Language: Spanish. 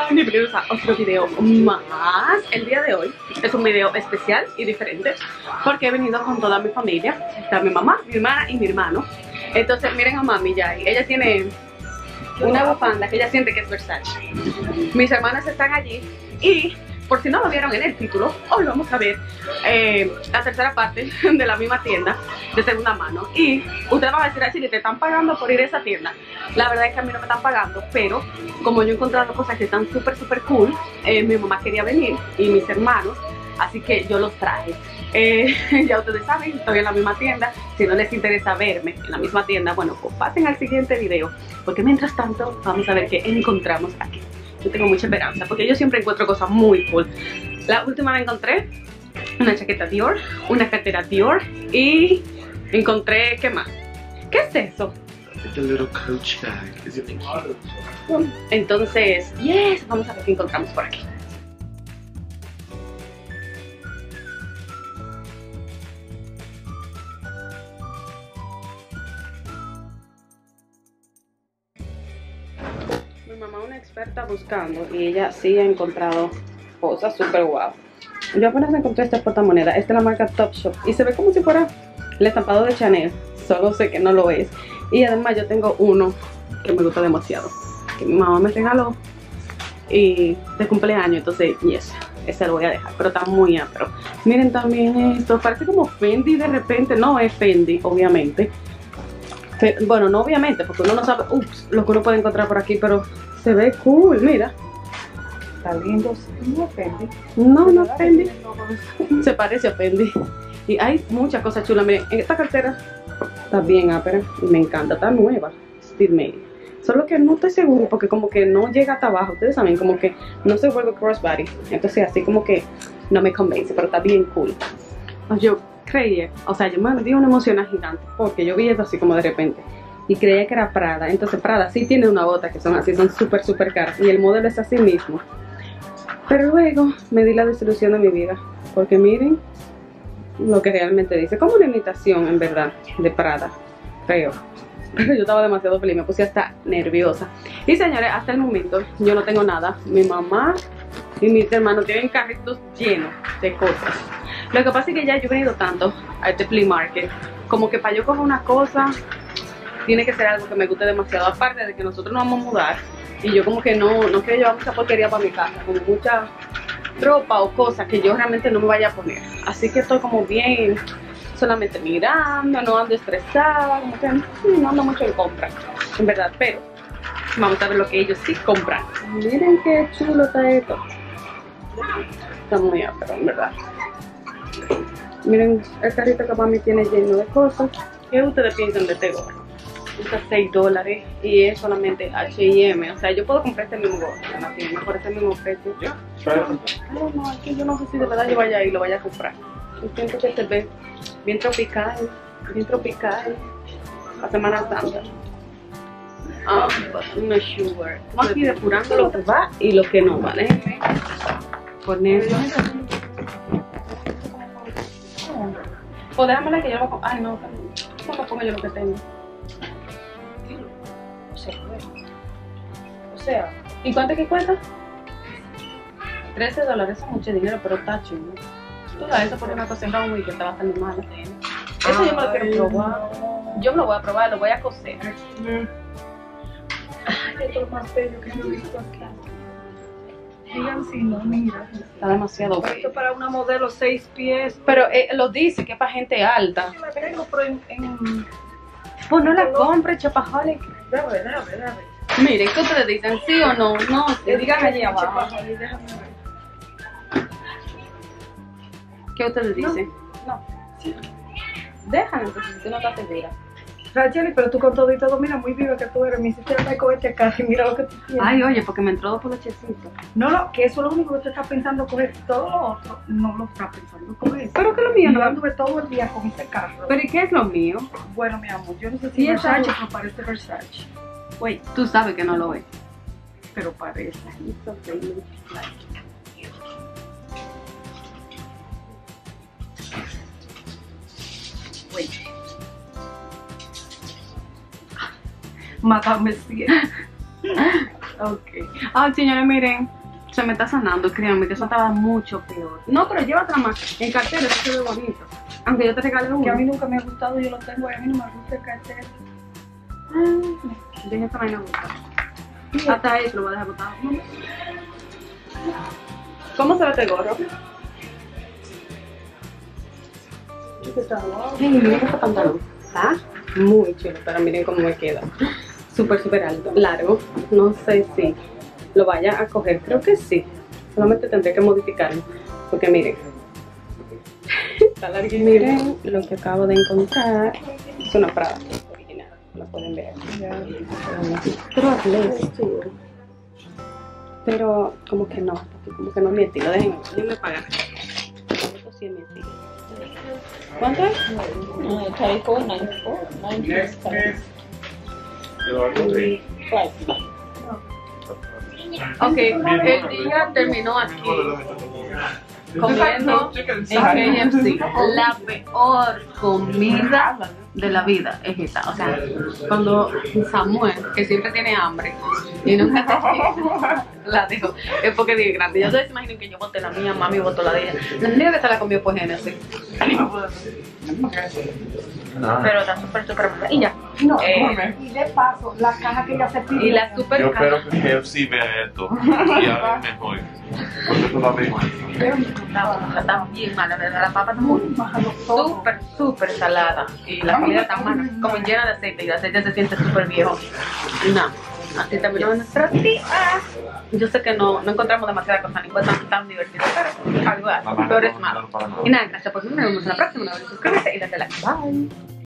Bienvenidos a otro video más. El día de hoy es un video especial y diferente porque he venido con toda mi familia. Está mi mamá, mi hermana y mi hermano. Entonces miren a mami ya ahí. Ella tiene una bufanda que ella siente que es Versace. Mis hermanas están allí y por si no lo vieron en el título, hoy vamos a ver la tercera parte de la misma tienda de segunda mano. Y ustedes van a decir así que te están pagando por ir a esa tienda. La verdad es que a mí no me están pagando, pero como yo he encontrado cosas que están súper cool, mi mamá quería venir y mis hermanos, así que yo los traje. Ya ustedes saben, estoy en la misma tienda. Si no les interesa verme en la misma tienda, bueno, pues pasen al siguiente video, porque mientras tanto vamos a ver qué encontramos aquí. Yo tengo mucha esperanza porque yo siempre encuentro cosas muy cool. La última vez encontré una chaqueta Dior, una cartera Dior y encontré, ¿qué más? ¿Qué es eso? It's a little Coach bag. Isn't it cute? Entonces, yes, vamos a ver qué encontramos por aquí. Mi mamá es una experta buscando y ella sí ha encontrado cosas súper guau. Yo apenas encontré este portamoneda. Esta es la marca Topshop y se ve como si fuera el estampado de Chanel. Solo sé que no lo es. Y además yo tengo uno que me gusta demasiado, que mi mamá me regaló y de cumpleaños. Entonces, yes, ese lo voy a dejar, pero está muy ápero. Miren también esto, parece como Fendi de repente. No es Fendi, obviamente. Bueno, no obviamente, porque uno no sabe lo que uno puede encontrar por aquí, pero se ve cool, mira. Está lindo, no es Fendi. No es Fendi. Se parece a Fendi. Y hay muchas cosas chulas. Miren, esta cartera está bien ápera y me encanta, está nueva, Steve Made. Solo que no estoy seguro porque como que no llega hasta abajo, ustedes saben, como que no se vuelve crossbody. Entonces así como que no me convence, pero está bien cool. Yo creía, o sea, yo me di una emoción gigante porque yo vi esto así como de repente y creía que era Prada. Entonces Prada sí tiene una bota que son así, son súper caras y el modelo es así mismo. Pero luego me di la desilusión de mi vida porque miren lo que realmente dice, como una imitación en verdad de Prada, creo. Pero yo estaba demasiado feliz, me puse hasta nerviosa. Y señores, hasta el momento yo no tengo nada. Mi mamá y mis hermanos tienen carritos llenos de cosas. Lo que pasa es que ya yo he venido tanto a este flea market, como que para yo coger una cosa tiene que ser algo que me guste demasiado. Aparte de que nosotros nos vamos a mudar y yo como que no quiero llevar mucha porquería para mi casa, como mucha ropa o cosas que yo realmente no me vaya a poner. Así que estoy como bien, solamente mirando, no ando estresada, como que no ando mucho en compra, en verdad. Pero vamos a ver lo que ellos sí compran. Miren qué chulo está esto. Está muy ápero, en verdad. Miren el carrito que mami tiene lleno de cosas. ¿Qué ustedes piensan de este gorro? Cuesta $6 y es solamente H&M. O sea, yo puedo comprar este mismo gorro en la tienda por ese mismo precio. No, es que yo no sé si de verdad yo vaya a ir y lo vaya a comprar. Yo siento que se ve bien tropical, la Semana Santa. But I'm not sure. Estamos aquí depurando lo que va y lo que no, ¿vale? Ponerlo. Pues déjamela que yo lo ponga. Ay, no, ¿cómo pongo yo lo que tengo? O sea, ¿y cuánto es que cuesta? $13, es mucho dinero, pero está chulo. Tú sabes, eso por una cosa muy que está bastante mala. Eso yo me lo quiero probar. Yo me lo voy a probar, lo voy a coser. Ay, esto es lo más bello que yo he visto aquí. Digan si no, mira. Está demasiado bello. Esto para una modelo 6 pies. Pero lo dice que es para gente alta. Yo la tengo, pero en Pues no la compre, chapaholic. Déjame ver. Miren, ¿qué ustedes dicen? ¿Sí o no? No, digan allí abajo. Déjame ver. ¿Qué ustedes dicen? No. Déjala, entonces, si tú no estás segura. Rachel, pero tú con todo y todo, mira, muy viva que tú eres. Me hiciste el cohete acá y mira lo que tú tienes. Ay, oye, porque me entró por los checitos. No, que eso es lo único que tú estás pensando coger. Todo lo otro no lo estás pensando coger. Pero que lo mío Yo no. anduve todo el día con este carro. Pero ¿y qué es lo mío? Bueno, mi amor, yo no sé Sí, si es es Versace, algo. pero parece Versace. Güey, tú sabes que no lo es. Pero parece. It's okay, like. Wait. Madame 100. Ok. Ah, señores, miren. Se me está sanando, créanme que eso estaba mucho peor. No, pero llévatela más. En cartera eso se ve bonito. Aunque yo te regale uno. Que a mí nunca me ha gustado, yo lo tengo y a mí no me gusta el cartel. Deja esta vaina botar. Hasta eso lo voy a dejar botado. ¿Cómo se ve este gorro? Ay, miren este pantalón. Está muy chulo, pero miren cómo me queda. Súper, súper alto, largo. No sé si lo vaya a coger, creo que sí. Solamente tendré que modificarlo. Porque miren, está larguísimo. Miren lo que acabo de encontrar. Es una Prada original, lo pueden ver. Pero pero como que no es mi estilo. Déjenme pagar. Esto sí es mi estilo. ¿Cuánto es? 94, Ok, el día terminó aquí comiendo en KFC. La peor comida de la vida es esta. O sea, cuando Samuel, que siempre tiene hambre y nunca la dejo, es porque es grande. Yo se imagino que yo boté la mía, mami botó la de ella. La única que se la comió fue Genesis. Pero está súper buena. Y ya. No, y de paso, la caja que ella se pide. Y la super Yo caja. espero que KFC vea esto y hable mejor. Porque tú la ves mal. Está bien mala, ¿verdad? La papa está muy súper salada. Y la comida está mala, como llena de aceite. Y el aceite se siente súper viejo. Y nada, así terminó nuestra tía. Yo sé que no encontramos demasiadas cosas ni fue tan divertido, pero algo es. Peor es malo. Y nada, gracias por verme. Nos vemos en la próxima. No olvides suscribirte y darle like. Bye.